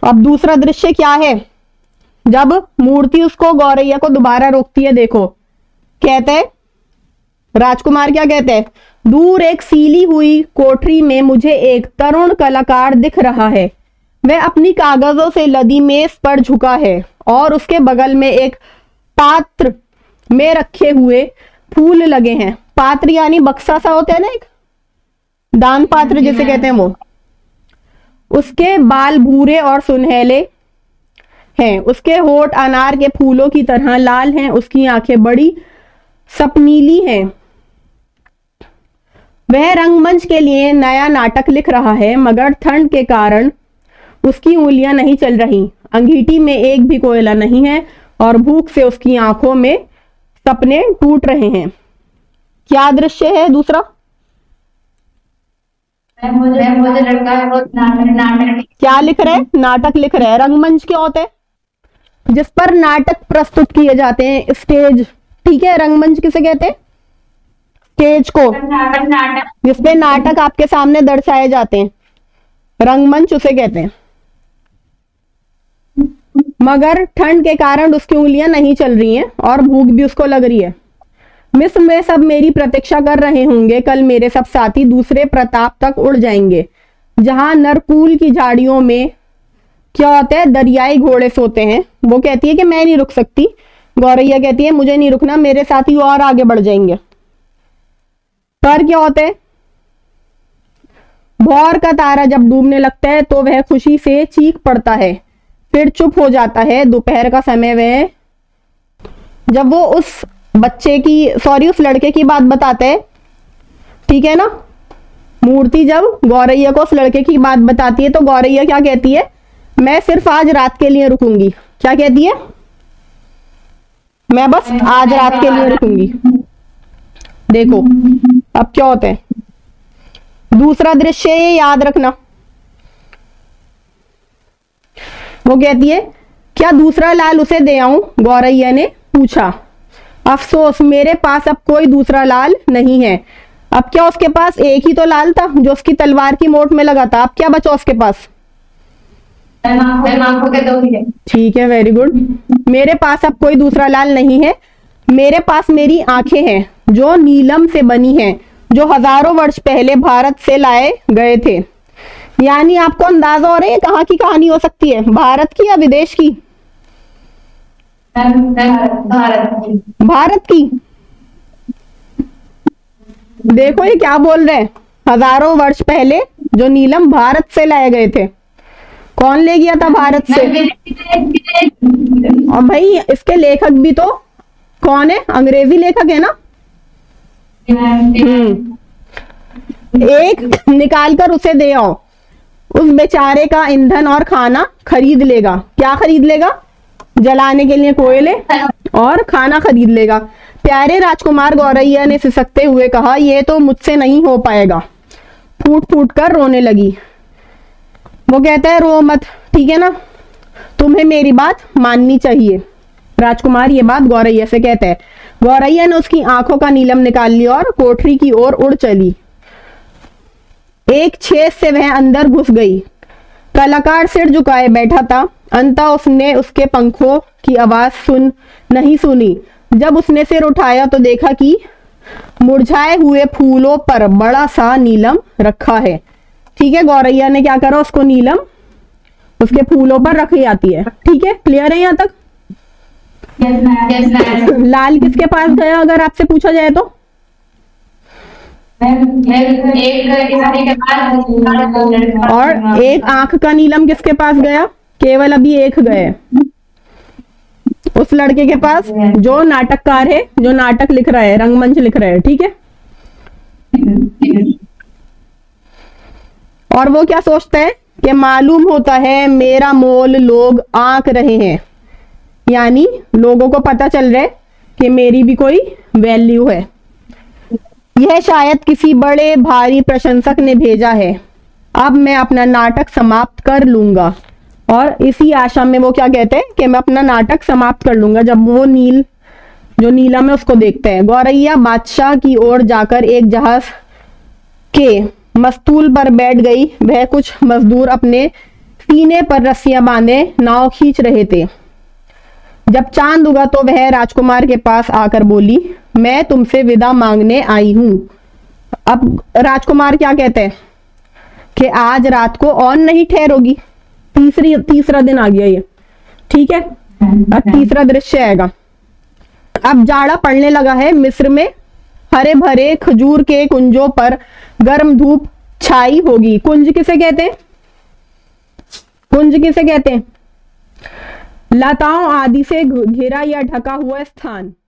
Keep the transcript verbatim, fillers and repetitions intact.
अब दूसरा दृश्य क्या है, जब मूर्ति उसको गौरैया को दोबारा रोकती है, देखो कहते हैं राजकुमार क्या कहते हैं, दूर एक सीली हुई कोठरी में मुझे एक तरुण कलाकार दिख रहा है। वह अपनी कागजों से लदी मेज पर झुका है और उसके बगल में एक पात्र में रखे हुए फूल लगे हैं। पात्र यानी बक्सा सा होता है ना, एक दान पात्र जिसे कहते हैं वो। उसके बाल भूरे और सुनहले हैं, उसके होठ अनार के फूलों की तरह लाल हैं, उसकी आंखें बड़ी सपनीली हैं। वह रंगमंच के लिए नया नाटक लिख रहा है, मगर ठंड के कारण उसकी उंगलियां नहीं चल रही। अंगीठी में एक भी कोयला नहीं है और भूख से उसकी आंखों में सपने टूट रहे हैं। क्या दृश्य है दूसरा? मुझे मुझे लड़का है वो नाटक क्या लिख रहे हैं? नाटक लिख रहे हैं। रंगमंच क्या होता है? जिस पर नाटक प्रस्तुत किए जाते हैं, स्टेज। ठीक है, रंगमंच किसे कहते हैं? स्टेज को, नाटक जिसपे नाटक आपके सामने दर्शाए जाते हैं, रंगमंच उसे कहते हैं। मगर ठंड के कारण उसकी उंगलियां नहीं चल रही हैं और भूख भी उसको लग रही है। मिस्र में सब मेरी प्रतीक्षा कर रहे होंगे। कल मेरे सब साथी दूसरे प्रताप तक उड़ जाएंगे, जहां नरकूल की झाड़ियों में क्या होता है, दरियाई घोड़े सोते हैं। वो कहती है कि मैं नहीं रुक सकती, गौरैया कहती है मुझे नहीं रुकना, मेरे साथी और आगे बढ़ जाएंगे। पर क्या होता है, भौर का तारा जब डूबने लगता है तो वह खुशी से चीख पड़ता है, फिर चुप हो जाता है। दोपहर का समय वह, जब वो उस बच्चे की सॉरी उस लड़के की बात बताते हैं, ठीक है ना, मूर्ति जब गौरैया को उस लड़के की बात बताती है तो गौरैया क्या कहती है, मैं सिर्फ आज रात के लिए रुकूंगी। क्या कहती है? मैं बस आज रात के लिए रुकूंगी। देखो अब क्या होता है, दूसरा दृश्य ये याद रखना। वो कहती है क्या दूसरा लाल उसे दे आऊं? गौरैया ने पूछा। अफसोस, मेरे पास अब कोई दूसरा लाल नहीं है। अब क्या उसके पास एक ही तो लाल था जो उसकी तलवार की मोट में लगा था। अब क्या बचा उसके पास? ठीक है, वेरी गुड। मेरे पास अब कोई दूसरा लाल नहीं है। मेरे पास मेरी आंखें हैं जो नीलम से बनी हैं, जो हजारों वर्ष पहले भारत से लाए गए थे। यानी आपको अंदाजा हो रहा है कहाँ की कहानी हो सकती है, भारत की या विदेश की? भारत की। भारत की। देखो ये क्या बोल रहे हैं, हजारों वर्ष पहले जो नीलम भारत से लाए गए थे। कौन ले गया था भारत से? और भाई इसके लेखक भी तो कौन है? अंग्रेजी लेखक है ना। हम्म एक निकाल कर उसे दे आओ, उस बेचारे का ईंधन और खाना खरीद लेगा। क्या खरीद लेगा? जलाने के लिए कोयले और खाना खरीद लेगा। प्यारे राजकुमार, गौरैया ने सिसकते हुए कहा, यह तो मुझसे नहीं हो पाएगा। फूट फूट कर रोने लगी। वो कहता है रो मत, ठीक है ना, तुम्हें मेरी बात माननी चाहिए। राजकुमार ये बात गौरैया से कहता है। गौरैया ने उसकी आंखों का नीलम निकाल लिया और कोठरी की ओर उड़ चली। एक छेद से वह अंदर घुस गई। कलाकार सिर झुकाए बैठा था। अंततः उसने उसके पंखों की आवाज सुन नहीं सुनी। जब उसने सिर उठाया तो देखा कि मुरझाए हुए फूलों पर बड़ा सा नीलम रखा है। ठीक है, गौरैया ने क्या करा, उसको नीलम उसके फूलों पर रखी जाती है। ठीक है, क्लियर है यहाँ तक? yes, yes, yes. लाल किसके पास गया अगर आपसे पूछा जाए तो? एक और एक आंख का नीलम किसके पास गया? केवल अभी एक गए, उस लड़के के पास जो नाटककार है, जो नाटक लिख रहा है, रंगमंच लिख रहा है। ठीक है, और वो क्या सोचता है कि मालूम होता है मेरा मोल लोग आंक रहे हैं। यानी लोगों को पता चल रहा है कि मेरी भी कोई वैल्यू है। यह शायद किसी बड़े भारी प्रशंसक ने भेजा है। अब मैं अपना नाटक समाप्त कर लूंगा। और इसी आशा में वो क्या कहते हैं कि मैं अपना नाटक समाप्त कर लूंगा जब वो नील जो नीलम है उसको देखते हैं। गौरैया बादशाह की ओर जाकर एक जहाज के मस्तूल पर बैठ गई। वह कुछ मजदूर अपने सीने पर रस्सियां बांधे नाव खींच रहे थे। जब चांद उगा तो वह राजकुमार के पास आकर बोली, मैं तुमसे विदा मांगने आई हूं। अब राजकुमार क्या कहते हैं कि आज रात को और नहीं ठहरोगी। तीसरी तीसरा दिन आ गया ये, ठीक है। अब तीसरा दृश्य आएगा। अब जाड़ा पड़ने लगा है। मिस्र में हरे भरे खजूर के कुंजों पर गर्म धूप छाई होगी। कुंज किसे कहते हैं? कुंज किसे कहते हैं? लताओं आदि से घिरा या ढका हुआ स्थान।